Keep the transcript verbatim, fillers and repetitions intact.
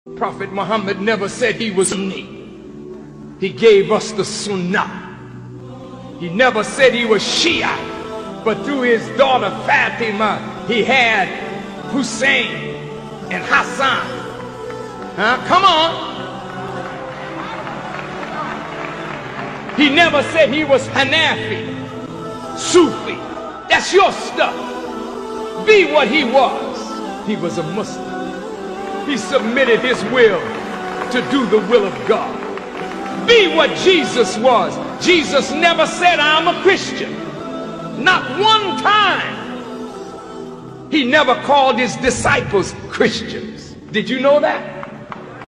Prophet Muhammad never said he was Sunni. He gave us the Sunnah. He never said he was Shia, but through his daughter Fatima, he had Hussein and Hassan. Huh? Come on. He never said he was Hanafi, Sufi. That's your stuff. Be what he was. He was a Muslim. He submitted his will to do the will of God. Be what Jesus was. Jesus never said, I'm a Christian. Not one time. He never called his disciples Christians. Did you know that?